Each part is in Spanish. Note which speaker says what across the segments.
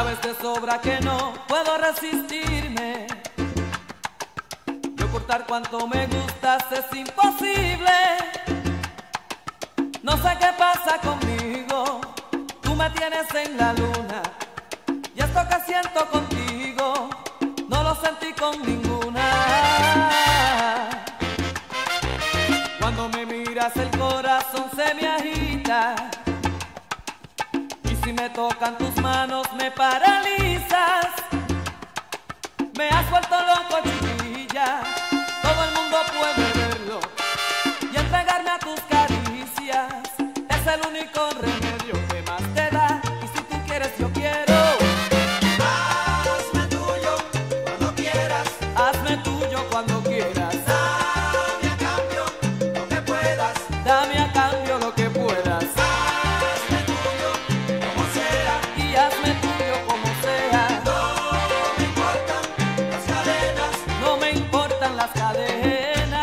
Speaker 1: Sabes de sobra que no puedo resistirme, de ocultar cuánto me gustas es imposible. No sé qué pasa conmigo, tú me tienes en la luna, y esto que siento contigo no lo sentí con ninguna. Cuando me miras el corazón se me agita, y si me tocan tus manos me paralizas. Me has vuelto loco, chiquilla, todo el mundo puede verlo, y entregarme a tus caricias es el único remedio que más te da. Y si tú quieres yo quiero.
Speaker 2: Hazme tuyo cuando quieras.
Speaker 1: Hazme tuyo cuando quieras.
Speaker 2: Dame a cambio lo que puedas.
Speaker 1: Dame a cambio lo que puedas.
Speaker 2: Hazme tuyo como sea.
Speaker 1: Y hazme tuyo como sea.
Speaker 2: No me importan las cadenas.
Speaker 1: No me importan las cadenas.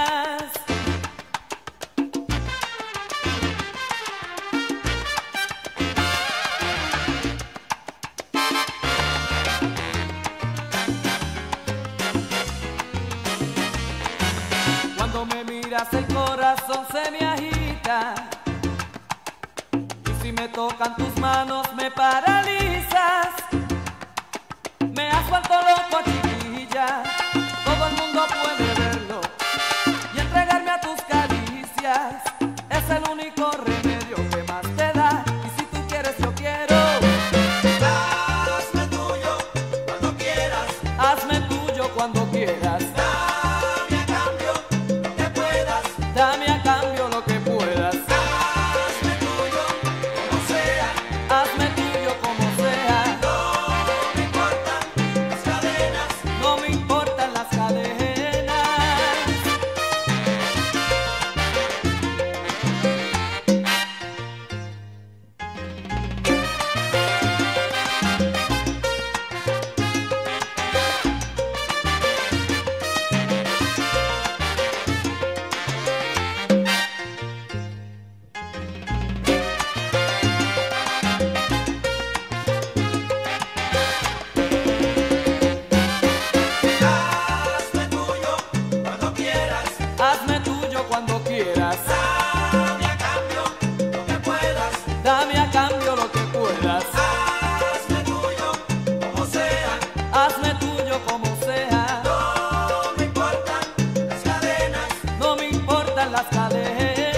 Speaker 1: Cuando me miras el corazón se me agita, y si me tocan tus manos me paralizas. Me has vuelto loco, chiquilla, todo el mundo puede verlo, y entregarme a tus caricias es el único remedio que más te da. Y si tú quieres yo quiero.
Speaker 2: Hazme tuyo cuando quieras.
Speaker 1: Hazme tuyo cuando quieras.
Speaker 2: Dame a cambio lo que puedas.
Speaker 1: Dame a cambio lo que puedas.
Speaker 2: Hazme tuyo como sea.
Speaker 1: Hazme tuyo como sea.
Speaker 2: No me importan las cadenas.
Speaker 1: No me importan las cadenas.
Speaker 2: Hazme tuyo cuando quieras.
Speaker 1: Hazme tuyo cuando quieras.
Speaker 2: Dame a cambio lo que puedas.
Speaker 1: Dame a cambio lo que puedas.
Speaker 2: Hazme tuyo como sea.
Speaker 1: Hazme tuyo como sea.
Speaker 2: No me importan las cadenas.
Speaker 1: No me importan las cadenas.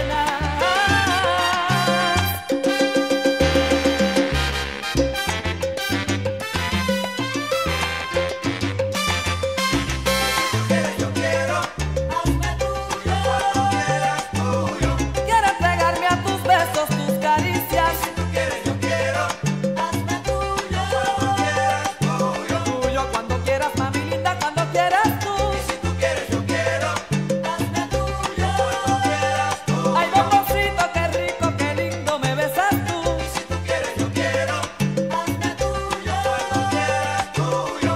Speaker 2: Quieres yo quiero. Hazme tuyo cuando quieras. Tuyo.
Speaker 1: Quiero entregarme a tus besos, tus caricias.
Speaker 2: Tú quieres yo quiero. Hazme tuyo cuando quieras. Tuyo.
Speaker 1: Tuyo cuando quieras, mami linda, cuando quieras tú.
Speaker 2: Si tú quieres yo quiero. Hazme tuyo cuando quieras. Tuyo.
Speaker 1: Ay, bombocito, qué rico, qué lindo me besas tú.
Speaker 2: Si tú quieres yo quiero. Hazme tuyo cuando quieras. Tuyo.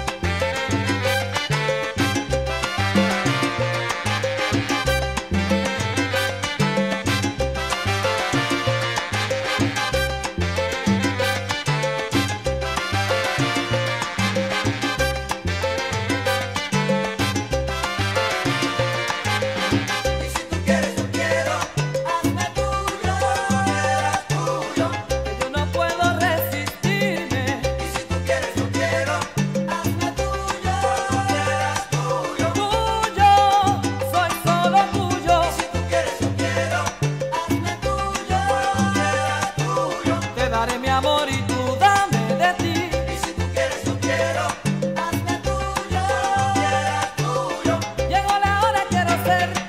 Speaker 2: Y si tú quieres yo quiero. Hazme tuyo cuando quieras. Tuyo.
Speaker 1: Que yo no puedo resistirme.
Speaker 2: Y si tú quieres yo quiero. Hazme tuyo cuando quieras. Tuyo.
Speaker 1: Tuyo, soy solo tuyo.
Speaker 2: Si tú quieres yo quiero. Hazme tuyo cuando quieras. Tuyo.
Speaker 1: Te daré mi amor y tú dame de ti.
Speaker 2: Y si tú quieres yo quiero. Hazme tuyo cuando quieras. Tuyo.
Speaker 1: Llegó la hora, quiero ser